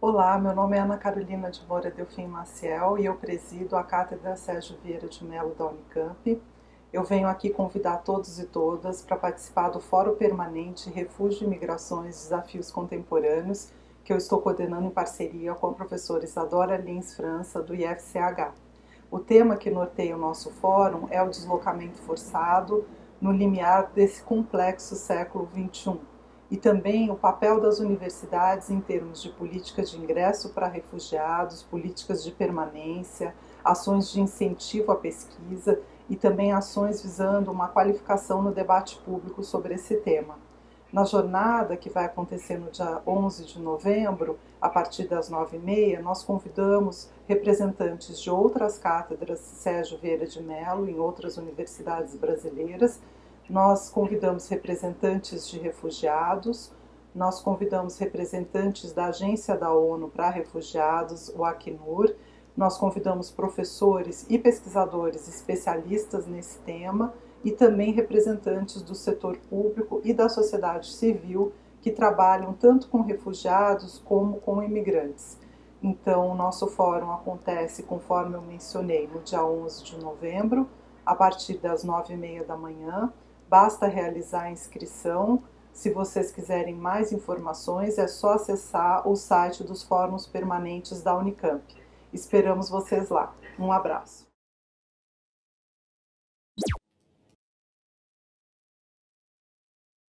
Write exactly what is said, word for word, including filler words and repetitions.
Olá, meu nome é Ana Carolina de Moura Delfim Maciel e eu presido a Cátedra Sérgio Vieira de Mello da Unicamp. Eu venho aqui convidar todos e todas para participar do Fórum Permanente Refúgio e Migrações Desafios Contemporâneos, que eu estou coordenando em parceria com a professora Isadora Lins França, do I F C H. O tema que norteia o nosso fórum é o deslocamento forçado no limiar desse complexo século vinte e um. E também o papel das universidades em termos de políticas de ingresso para refugiados, políticas de permanência, ações de incentivo à pesquisa e também ações visando uma qualificação no debate público sobre esse tema. Na jornada, que vai acontecer no dia onze de novembro, a partir das nove e meia, nós convidamos representantes de outras cátedras Sérgio Vieira de Mello em outras universidades brasileiras. Nós convidamos representantes de refugiados, nós convidamos representantes da Agência da ONU para Refugiados, o Acnur, nós convidamos professores e pesquisadores especialistas nesse tema e também representantes do setor público e da sociedade civil que trabalham tanto com refugiados como com imigrantes. Então, o nosso fórum acontece, conforme eu mencionei, no dia onze de novembro, a partir das nove e meia da manhã. Basta realizar a inscrição. Se vocês quiserem mais informações, é só acessar o site dos fóruns permanentes da Unicamp. Esperamos vocês lá. Um abraço.